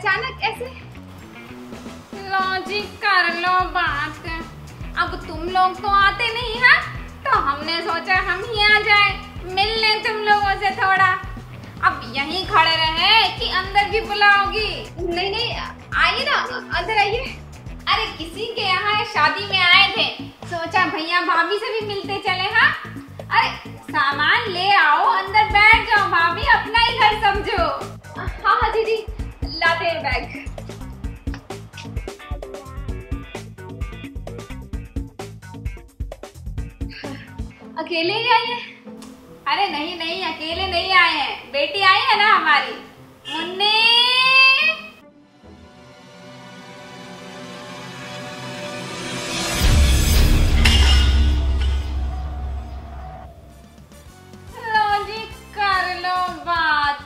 अचानक ऐसे? लो जी कर लो बात। अब तुम लोग तो आते नहीं हैं, तो हमने सोचा हम ही आ जाए, मिल लें तुम लोगों से थोड़ा। अब यहीं खड़े रहे कि अंदर भी बुलाओगी? नहीं नहीं, आइए ना, अंदर आइए। अरे किसी के यहाँ शादी में आए थे, सोचा भैया भाभी से भी मिलते चले। हाँ अरे सामान ले आओ, अंदर बैठ जाओ, भाभी अपना ही घर समझो। हाँ हाँ दीदी, लाते हैं बैग। अकेले ही आई है? अरे नहीं नहीं, अकेले नहीं आए हैं, बेटी आई है ना हमारी, मुन्नी। लो जी कर लो बात।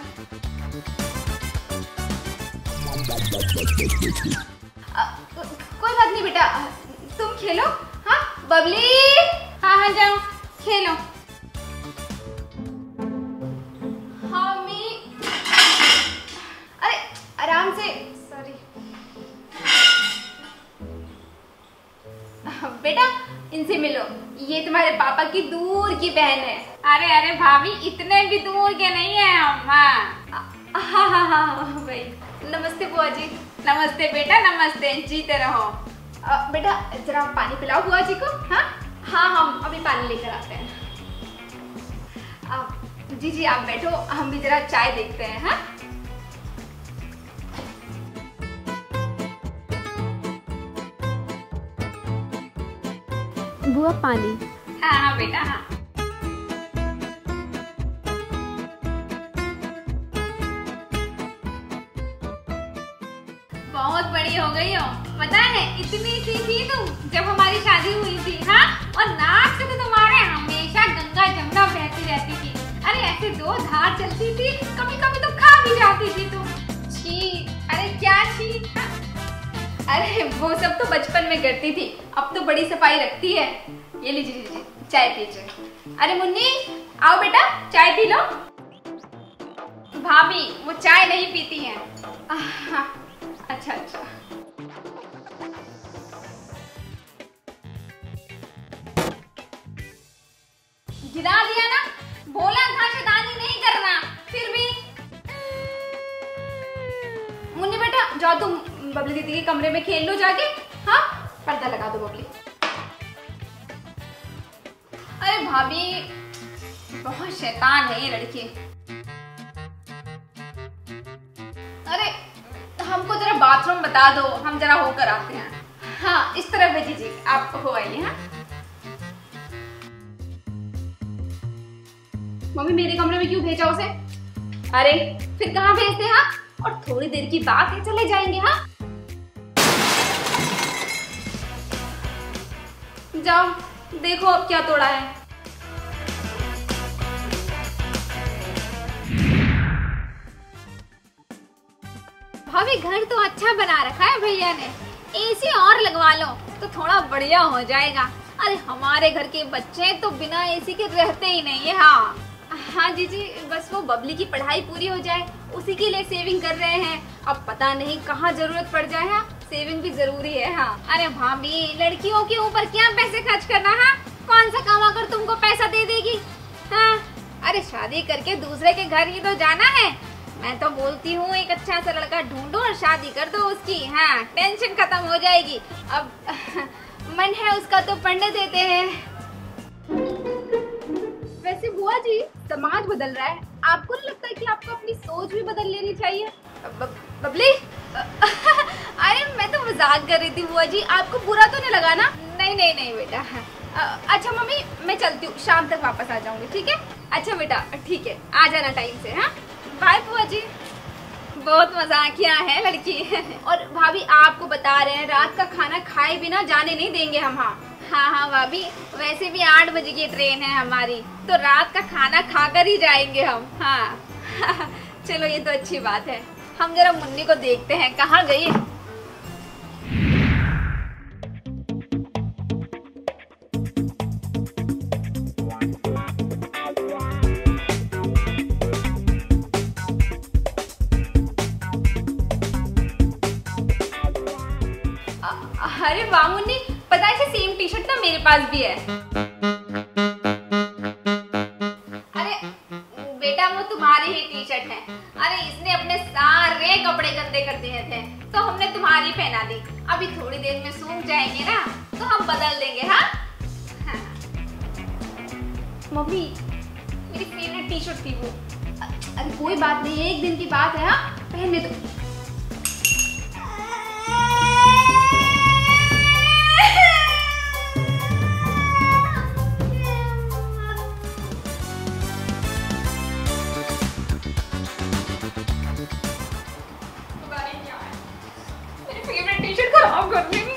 कोई बात नहीं बेटा, तुम खेलो। हाँ बबली, हाँ हाँ जाओ खेलो। हाँ मी, अरे आराम से, सॉरी। बेटा इनसे मिलो, ये तुम्हारे पापा की दूर की बहन है। अरे अरे भाभी, इतने भी दूर के नहीं है हम। हाँ हाँ हाँ भाई, नमस्ते बुआ जी। नमस्ते बेटा, नमस्ते, जीते रहो। बेटा जरा पानी पिलाओ बुआ जी को। हाँ हाँ, हम अभी पानी लेकर आते हैं। जी जी आप बैठो, हम भी जरा चाय देखते हैं। हाँ बुआ पानी। हाँ हाँ बेटा, हाँ। बहुत बड़ी हो गई हो, पता है इतनी सी थी तुम जब हमारी शादी हुई थी। हाँ, और नाक से तो तुम्हारे हमेशा गंगा जमुना बहती रहती थी। अरे ऐसे दो धार चलती थी, कभी कभी तो खा भी जाती थी तुम। छी, अरे क्या छी? हाँ? अरे वो सब तो बचपन में करती थी, अब तो बड़ी सफाई रखती है। ये लीजिए चाय पीजिए। अरे मुन्नी आओ बेटा, चाय पी लो। भाभी वो चाय नहीं पीती हैं। हाँ अच्छा अच्छा। गिरा दिया ना, बोला था शैतानी नहीं करना, फिर भी। मुन्नी बेटा जाओ तुम बबली दीदी के कमरे में खेल लो जाके। हाँ पर्दा लगा दो बबली। अरे भाभी बहुत शैतान है ये लड़की। अरे हमको जरा बाथरूम बता दो, हम जरा होकर आते हैं। हाँ इस तरफ भेजी जी, आप हो आइए। हाँ मम्मी मेरे कमरे में क्यों भेजा उसे? अरे फिर कहाँ भेजते हैं? और थोड़ी देर की बात है, चले जाएंगे। हाँ जाओ देखो अब क्या तोड़ा है। भाभी घर तो अच्छा बना रखा है भैया ने, एसी और लगवा लो तो थोड़ा बढ़िया हो जाएगा। अरे हमारे घर के बच्चे तो बिना एसी के रहते ही नहीं है। हाँ हाँ जी जी, बस वो बबली की पढ़ाई पूरी हो जाए उसी के लिए सेविंग कर रहे हैं। अब पता नहीं कहाँ जरूरत पड़ जाए। हाँ सेविंग भी जरूरी है। हाँ अरे भाभी लड़कियों के ऊपर क्या पैसे खर्च करना। हाँ कौन सा कमा कर तुमको पैसा दे देगी? हाँ अरे शादी करके दूसरे के घर ही तो जाना है। मैं तो बोलती हूँ एक अच्छा सा लड़का ढूंढो और शादी कर दो उसकी। हाँ टेंशन खत्म हो जाएगी। अब मन है उसका तो पढ़ने देते हैं। वैसे बुआ जी समाज बदल रहा है, आपको नहीं लगता है कि आपको अपनी सोच भी बदल लेनी चाहिए? बबली अरे मैं तो मजाक कर रही थी बुआ जी, आपको बुरा तो नहीं लगा ना? नहीं नहीं नहीं बेटा। अच्छा मम्मी मैं चलती हूँ, शाम तक वापस आ जाऊंगी। ठीक है? अच्छा बेटा ठीक है, आ जाना टाइम से। हाँ बाय बुआ जी। बहुत मजाकिया है लड़की। और भाभी आपको बता रहे हैं रात का खाना खाए बिना जाने नहीं देंगे हम। हाँ हाँ भाभी, वैसे भी 8 बजे की ट्रेन है हमारी, तो रात का खाना खाकर ही जाएंगे हम। हाँ चलो ये तो अच्छी बात है। हम जरा मुन्नी को देखते हैं कहाँ गई। अरे वाह मुन्नी, पता है सेम टी शर्ट ना मेरे पास भी है। अरे बेटा वो तुम्हारी ही टी शर्ट है। अरे इसने अपने सारे कपड़े गंदे कर दिए थे तो हमने तुम्हारी पहना दी। अभी थोड़ी देर में सूख जाएंगे ना तो हम बदल देंगे। हाँ मम्मी मेरी फेवरेट टी शर्ट थी वो। अरे कोई बात नहीं, एक दिन की बात है। हाँ पहनने दो। मेरी फेवरेट टी शर्ट खराब कर देंगी।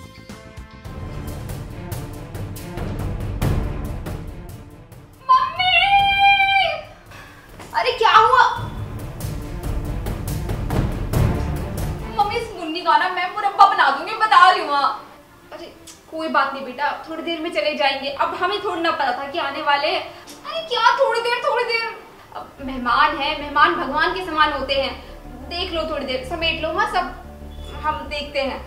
अरे क्या हुआ मम्मी? इस मुन्नी का ना मैं मुरब्बा बना दूंगी, बता रही हूँ। अरे कोई बात नहीं बेटा, थोड़ी देर में चले जाएंगे। अब हमें थोड़ी ना पता था कि आने वाले। अरे क्या थोड़ी देर? अब मेहमान है, मेहमान भगवान के समान होते हैं। देख लो थोड़ी देर, समेट लो। हाँ सब हम देखते हैं।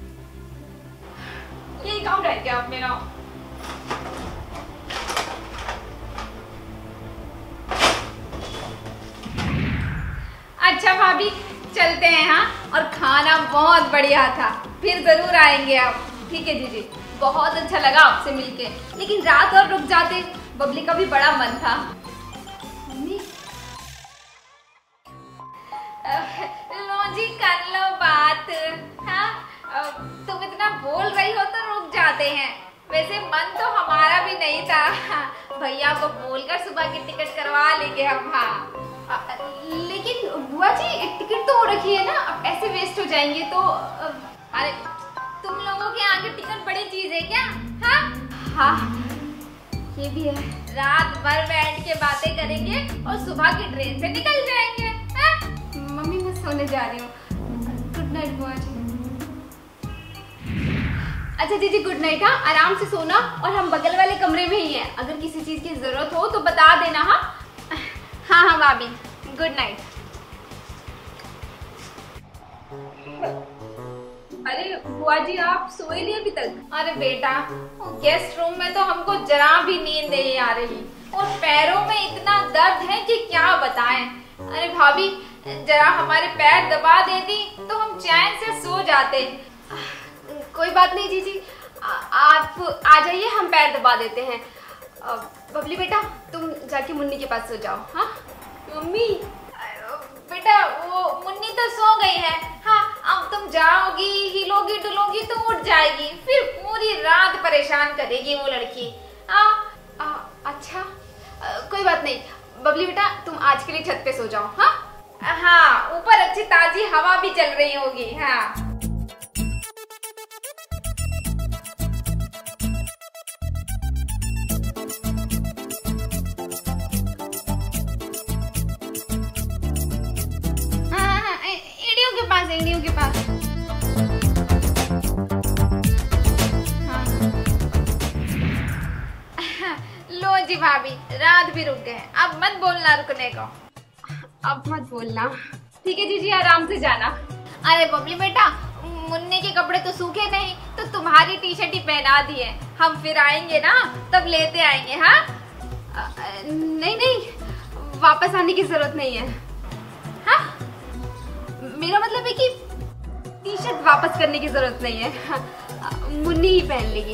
यही काम रह गया अब मेरा। अच्छा भाभी चलते हैं। हाँ और खाना बहुत बढ़िया था, फिर जरूर आएंगे आप। ठीक है जीजी, बहुत अच्छा लगा आपसे मिलके, लेकिन रात और रुक जाते, बबली का भी बड़ा मन था। लो जी कर लो बात। हाँ तुम इतना बोल रही हो तो रुक जाते हैं। वैसे मन तो हमारा भी नहीं था, भैया को बोलकर सुबह की टिकट करवा लेंगे हम। हाँ लेकिन बुआ जी टिकट तो हो रखी है ना, अब ऐसे वेस्ट हो जाएंगे तो। अरे तुम लोगों के आगे टिकट बड़ी चीज है क्या? हाँ ये भी है। रात भर बैठ के बातें करेंगे और सुबह की ट्रेन से निकल जाएंगे। मम्मी मैं सोने जा रही हूँ। गुड नाइट बुआ जी। अच्छा जीजी गुड नाइट। हाँ आराम से सोना, और हम बगल वाले कमरे में ही हैं। अगर किसी चीज की जरूरत हो तो बता देना। हाँ भाभी गुड नाइट। अरे बुआ जी आप सोए नहीं अभी तक? अरे बेटा गेस्ट रूम में तो हमको जरा भी नींद नहीं आ रही, और पैरों में इतना दर्द है कि क्या बताएं। अरे भाभी जरा हमारे पैर दबा देती तो हम चैन से सो जाते। कोई बात नहीं जीजी, आप आ जाइए, हम पैर दबा देते हैं। बबली बेटा तुम जाके मुन्नी के पास सो जाओ। हाँ मम्मी बेटा वो मुन्नी तो सो गई है। हाँ अब तुम जाओगी, हिलोगी डुलोगी तो उठ जाएगी, फिर पूरी रात परेशान करेगी वो लड़की। अच्छा कोई बात नहीं बबली बेटा, तुम आज के लिए छत पे सो जाओ। हाँ ऊपर अच्छी ताजी हवा भी चल रही होगी। हाँ एड़ियों के पास। लो जी भाभी रात भी रुक गए, अब मत बोलना रुकने को। अब मत बोलना। ठीक है जीजी आराम से जाना। अरे बबली बेटा मुन्नी के कपड़े तो सूखे नहीं, तो तुम्हारी टी शर्ट ही पहना दिए। हम फिर आएंगे ना तब लेते आएंगे। हाँ नहीं वापस आने की जरूरत नहीं है। हाँ मेरा मतलब है कि टी शर्ट वापस करने की जरूरत नहीं है, मुन्नी ही पहन लेगी।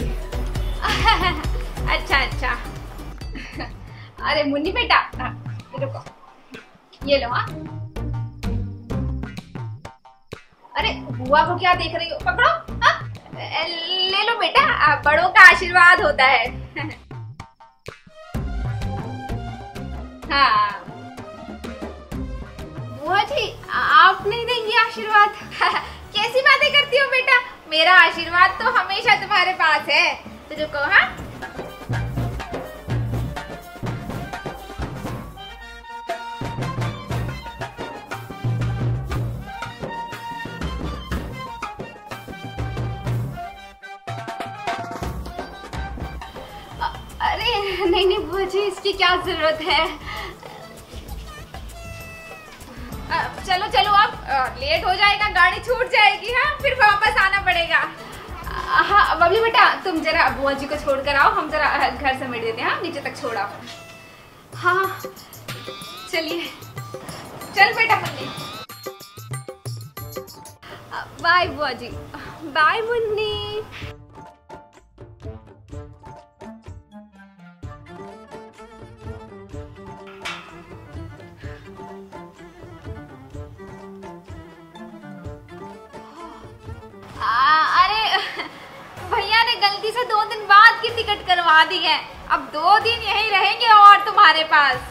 अच्छा अरे मुन्नी बेटा रुको, ये लो। हाँ अरे बुआ को क्या देख रही हो, पकड़ो। हाँ ले लो बेटा, बड़ों का आशीर्वाद होता है। हाँ बुआ जी आप नहीं देंगी आशीर्वाद? कैसी बातें करती हो बेटा, मेरा आशीर्वाद तो हमेशा तुम्हारे पास है। तो रुको। हाँ अरे नहीं बुआ जी इसकी क्या जरूरत है। चलो अब लेट हो जाएगा, गाड़ी छूट जाएगी। हाँ फिर वापस आना पड़ेगा। हाँ बबली बेटा, तुम जरा बुआ जी को छोड़ कर आओ, हम जरा घर समेट देते हैं। हाँ नीचे तक छोड़ आओ। हाँ चलिए, चल बेटा मुन्नी। बाय बुआ जी। बाय मुन्नी। अरे भैया ने गलती से 2 दिन बाद की टिकट करवा दी है, अब 2 दिन यहीं रहेंगे और तुम्हारे पास।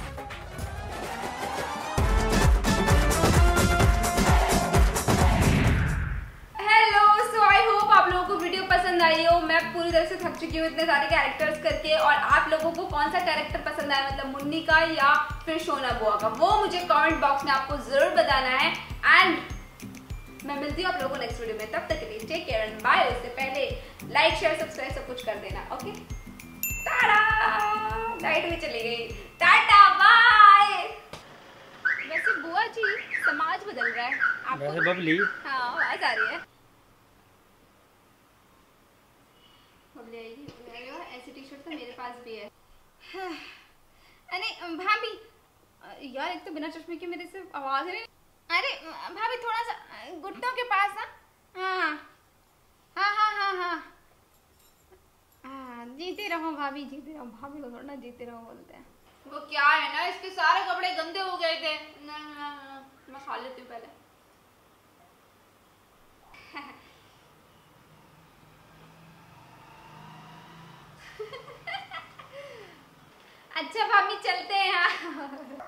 पसंद आई हो। मैं पूरी तरह से थक चुकी हूँ इतने सारे कैरेक्टर्स करके, और आप लोगों को कौन सा कैरेक्टर पसंद आया, मतलब मुन्नी का या फिर शोना बुआ का, वो मुझे कमेंट बॉक्स में आपको जरूर बताना है। एंड मैं मिलती हूँ आप लोगों को नेक्स्ट वीडियो में, तब तक के लिए टेक केयर एंड बाय। उससे पहले लाइक शेयर सब्सक्राइब सब कुछ कर देना। ओके, टाटा। लाइट भी चली गई, टाटा बाय। वैसे बुआ जी समाज बदल रहा है आपको बबली। हाँ आवाज आ रही है। ऐसी टी शर्ट तो मेरे पास भी है। अरे भाभी यार, एक तो बिना चश्मे के मेरे से आवाज नहीं। अरे भाभी थोड़ा सा घुटनों के पास ना। हाँ हाँ हाँ हाँ हाँ हाँ, जीते रहो भाभी, जीते रहो। भाभी को थोड़ा ना जीते रहो बोलते हैं। वो क्या है ना, इसके सारे कपड़े गंदे हो गए थे। मैं खा लेती हूँ पहले। अच्छा भाभी चलते हैं।